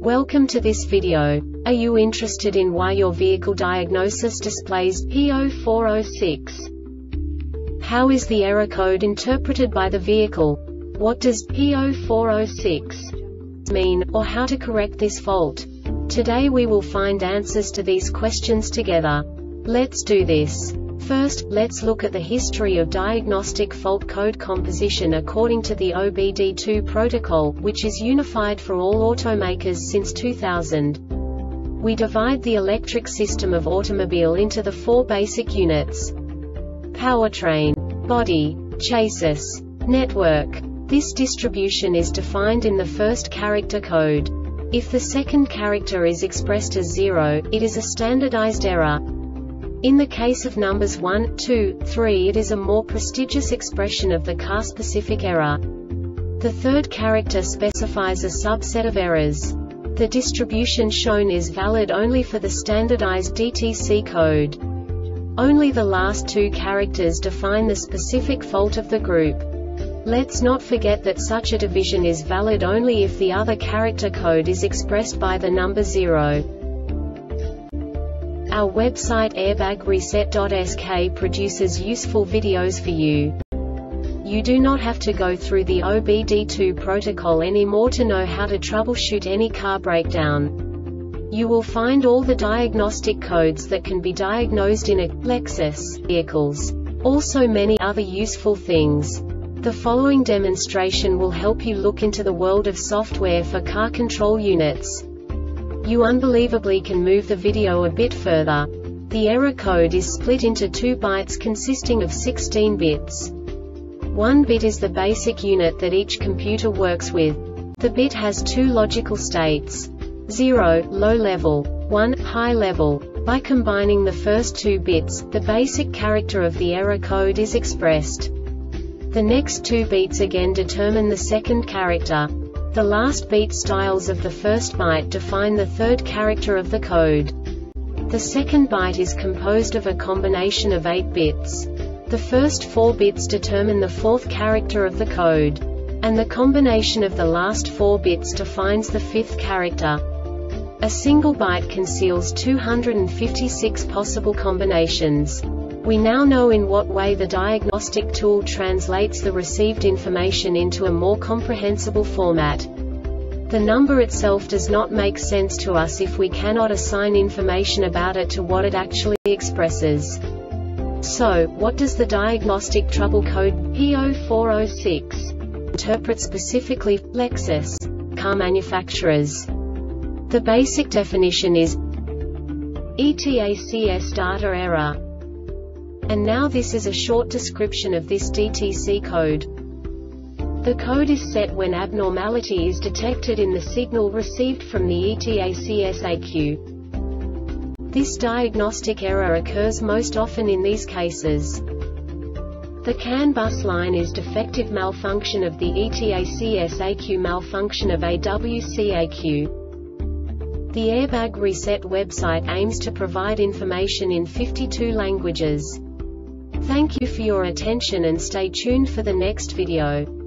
Welcome to this video. Are you interested in why your vehicle diagnosis displays P0406? How is the error code interpreted by the vehicle? What does P0406 mean, or how to correct this fault? Today we will find answers to these questions together. Let's do this. First, let's look at the history of diagnostic fault code composition according to the OBD2 protocol, which is unified for all automakers since 2000. We divide the electric system of automobile into the four basic units: powertrain, body, chassis, network. This distribution is defined in the first character code. If the second character is expressed as 0, it is a standardized error. In the case of numbers 1, 2, 3, it is a more prestigious expression of the car-specific error. The third character specifies a subset of errors. The distribution shown is valid only for the standardized DTC code. Only the last two characters define the specific fault of the group. Let's not forget that such a division is valid only if the other character code is expressed by the number 0. Our website airbagreset.sk produces useful videos for you. You do not have to go through the OBD2 protocol anymore to know how to troubleshoot any car breakdown. You will find all the diagnostic codes that can be diagnosed in a Lexus vehicles. Also many other useful things. The following demonstration will help you look into the world of software for car control units. You unbelievably can move the video a bit further. The error code is split into 2 bytes consisting of 16 bits. 1 bit is the basic unit that each computer works with. The bit has 2 logical states: 0, low level, 1, high level. By combining the first 2 bits, the basic character of the error code is expressed. The next 2 beats again determine the second character. The last beat styles of the first byte define the third character of the code. The second byte is composed of a combination of 8 bits. The first 4 bits determine the fourth character of the code. And the combination of the last 4 bits defines the fifth character. A single byte conceals 256 possible combinations. We now know in what way the diagnostic tool translates the received information into a more comprehensible format. The number itself does not make sense to us if we cannot assign information about it to what it actually expresses. So, what does the diagnostic trouble code P0406 interpret specifically for Lexus car manufacturers? The basic definition is ETACS data error. And now this is a short description of this DTC code. The code is set when abnormality is detected in the signal received from the ETACS ECU. This diagnostic error occurs most often in these cases: the CAN bus line is defective, malfunction of the ETACS ECU, malfunction of AWC ECU. The Airbag Reset website aims to provide information in 52 languages. Thank you for your attention and stay tuned for the next video.